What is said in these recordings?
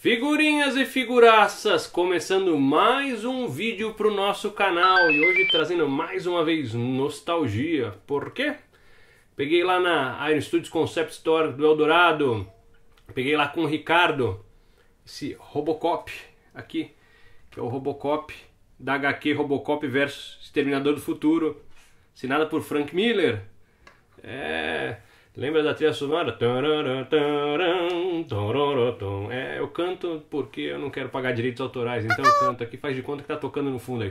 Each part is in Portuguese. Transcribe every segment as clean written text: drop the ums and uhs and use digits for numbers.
Figurinhas e figuraças, começando mais um vídeo pro nosso canal e hoje trazendo mais uma vez nostalgia. Por quê? Peguei lá na Iron Studios Concept Store do Eldorado, peguei lá com o Ricardo esse Robocop aqui, que é o Robocop da HQ Robocop vs Exterminador do Futuro, assinada por Frank Miller. Lembra da trilha sonora? Eu canto porque eu não quero pagar direitos autorais, então eu canto aqui, faz de conta que tá tocando no fundo aí.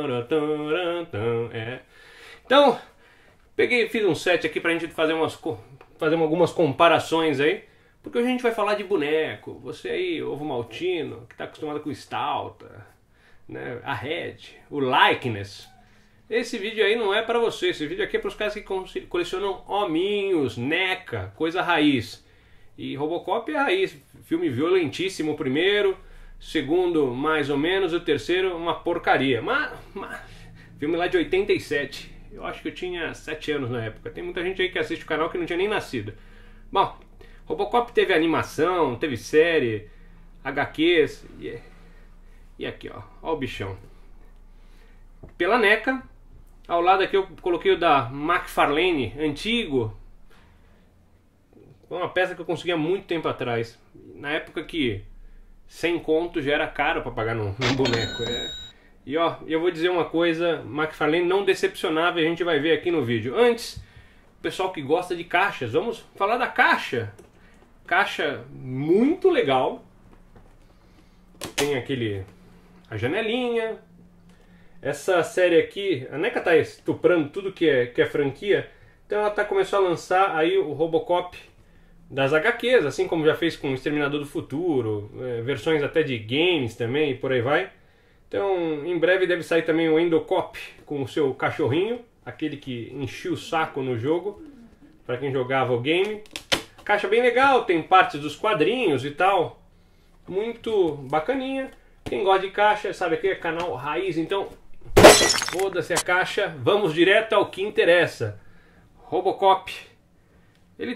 Então, fiz um set aqui pra gente fazer algumas comparações aí, porque hoje a gente vai falar de boneco. Você aí, ovo maltino, que tá acostumado com Stalta, né, a Red, o Likeness. Esse vídeo aí não é pra você, esse vídeo aqui é pros caras que colecionam hominhos, NECA, coisa raiz. E Robocop é raiz, filme violentíssimo o primeiro, segundo mais ou menos, o terceiro uma porcaria. Mas filme lá de 87, eu acho que eu tinha 7 anos na época, tem muita gente aí que assiste o canal que não tinha nem nascido. Bom, Robocop teve animação, teve série, HQs, e aqui ó o bichão. Pela NECA. Ao lado aqui eu coloquei o da McFarlane, antigo. Foi uma peça que eu consegui há muito tempo atrás. Na época que 100 conto já era caro para pagar num boneco. E ó, eu vou dizer uma coisa, McFarlane não decepcionava e a gente vai ver aqui no vídeo. Antes, o pessoal que gosta de caixas, vamos falar da caixa. Caixa muito legal. Tem a janelinha. Essa série aqui, a NECA tá estuprando tudo que é franquia, então ela começou a lançar aí o Robocop das HQs, assim como já fez com o Exterminador do Futuro, versões até de games também e por aí vai. Então em breve deve sair também o Endocop com o seu cachorrinho, aquele que enchia o saco no jogo, para quem jogava o game. Caixa bem legal, tem partes dos quadrinhos e tal, muito bacaninha. Quem gosta de caixa sabe que é canal raiz, então foda-se a caixa, vamos direto ao que interessa. Robocop. Ele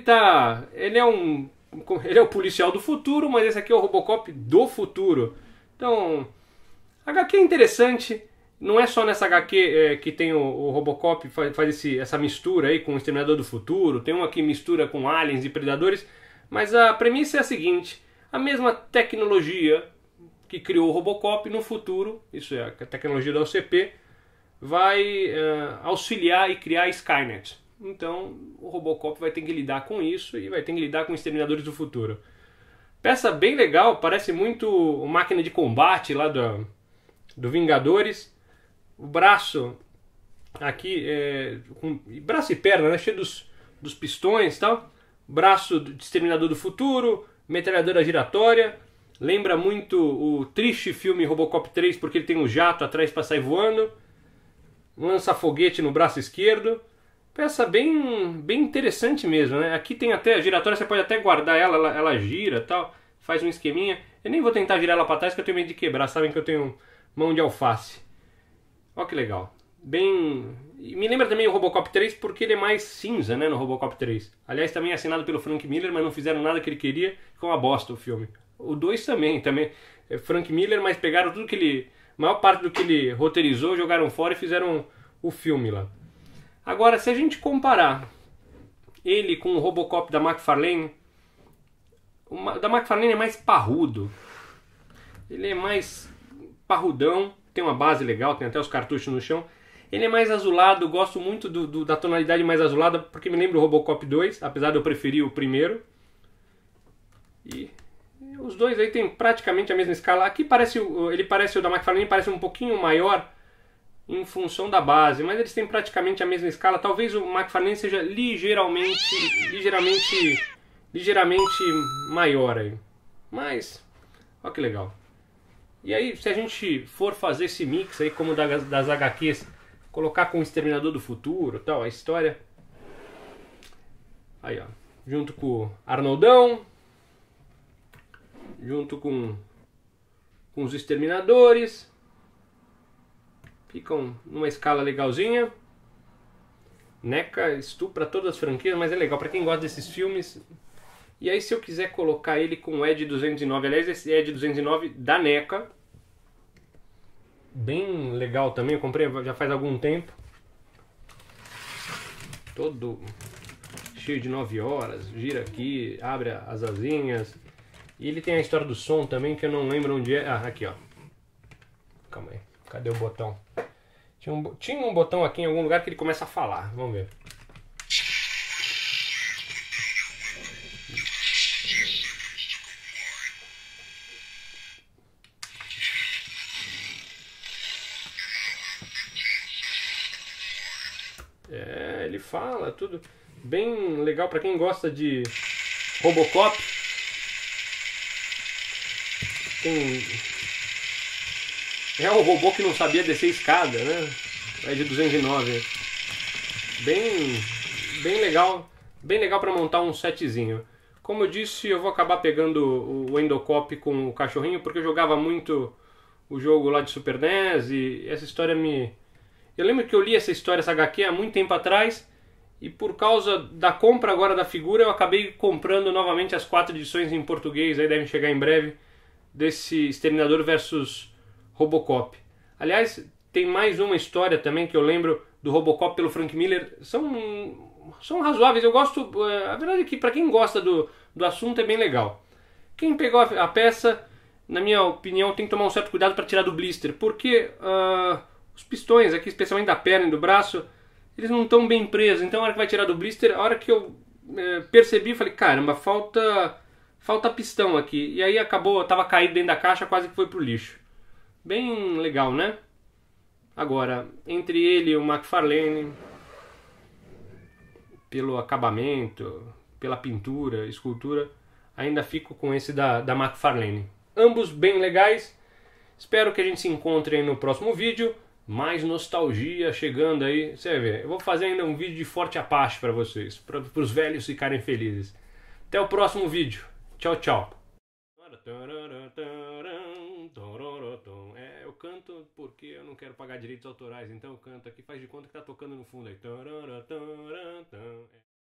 é o policial do futuro, mas esse aqui é o Robocop do futuro. Então, a HQ é interessante. Não é só nessa HQ que tem o Robocop, faz essa mistura aí com o Exterminador do Futuro. Tem uma que mistura com aliens e predadores. Mas a premissa é a seguinte: a mesma tecnologia que criou o Robocop no futuro, isso é a tecnologia da OCP, vai auxiliar e criar a Skynet. Então o Robocop vai ter que lidar com isso e vai ter que lidar com Exterminadores do Futuro. Peça bem legal, parece muito máquina de combate lá do Vingadores. O braço aqui, braço e perna, né, cheio dos pistões e tal. Braço de Exterminador do Futuro, metralhadora giratória. Lembra muito o triste filme Robocop 3 porque ele tem um jato atrás para sair voando. Um lança-foguete no braço esquerdo. Peça bem interessante mesmo, né? Aqui tem até a giratória, você pode até guardar ela gira e tal. Faz um esqueminha. Eu nem vou tentar girar ela para trás porque eu tenho medo de quebrar. Sabem que eu tenho mão de alface. Olha que legal. Me lembra também o Robocop 3 porque ele é mais cinza, né, no Robocop 3. Aliás, também é assinado pelo Frank Miller, mas não fizeram nada que ele queria. Ficou uma bosta o filme. O 2 também é Frank Miller, mas pegaram tudo que ele... A maior parte do que ele roteirizou, jogaram fora e fizeram o filme lá. Agora, se a gente comparar ele com o Robocop da McFarlane, o da McFarlane é mais parrudo. Ele é mais parrudão, tem uma base legal, tem até os cartuchos no chão. Ele é mais azulado, gosto muito da tonalidade mais azulada, porque me lembra o Robocop 2, apesar de eu preferir o primeiro. E os dois aí tem praticamente a mesma escala. Aqui ele parece o da McFarlane, parece um pouquinho maior em função da base, mas eles têm praticamente a mesma escala. Talvez o McFarlane seja ligeiramente maior aí. Mas, olha que legal. E aí, se a gente for fazer esse mix aí, como das HQs, colocar com o Exterminador do Futuro, tal, a história. Aí, ó, junto com o Arnoldão, junto com os Exterminadores, ficam numa escala legalzinha. NECA estupra todas as franquias, mas é legal para quem gosta desses filmes. E aí se eu quiser colocar ele com o ED 209, aliás, esse ED 209 da NECA, bem legal também, eu comprei já faz algum tempo. Todo cheio de 9 horas, gira aqui, abre as asinhas. E ele tem a história do som também, que eu não lembro onde é. Ah, aqui ó. Calma aí, cadê o botão? Tinha um botão aqui em algum lugar que ele começa a falar, vamos ver. É, ele fala tudo bem legal para quem gosta de Robocop. É o robô que não sabia descer escada, né? É de 209. Bem legal para montar um setzinho. Como eu disse, eu vou acabar pegando o Endocop com o cachorrinho porque eu jogava muito o jogo lá de Super NES e essa história me... Eu lembro que eu li essa história, essa HQ, há muito tempo atrás, e por causa da compra agora da figura, eu acabei comprando novamente as 4 edições em português, aí devem chegar em breve, desse Exterminador versus Robocop. Aliás, tem mais uma história também que eu lembro do Robocop pelo Frank Miller. São razoáveis, eu gosto... A verdade é que para quem gosta do assunto é bem legal. Quem pegou a peça, na minha opinião, tem que tomar um certo cuidado para tirar do blister, porque... os pistões aqui, especialmente da perna e do braço, eles não estão bem presos. Então, a hora que vai tirar do blister, a hora que eu percebi, falei, caramba, falta pistão aqui. E aí acabou, estava caído dentro da caixa, quase que foi pro lixo. Bem legal, né? Agora, entre ele e o McFarlane, pelo acabamento, pela pintura, escultura, ainda fico com esse da McFarlane. Ambos bem legais. Espero que a gente se encontre aí no próximo vídeo. Mais nostalgia chegando aí. Você vai ver, eu vou fazer ainda um vídeo de Forte Apache para vocês, para os velhos ficarem felizes. Até o próximo vídeo. Tchau, tchau. Eu canto porque eu não quero pagar direitos autorais, então eu canto aqui, faz de conta que tá tocando no fundo aí.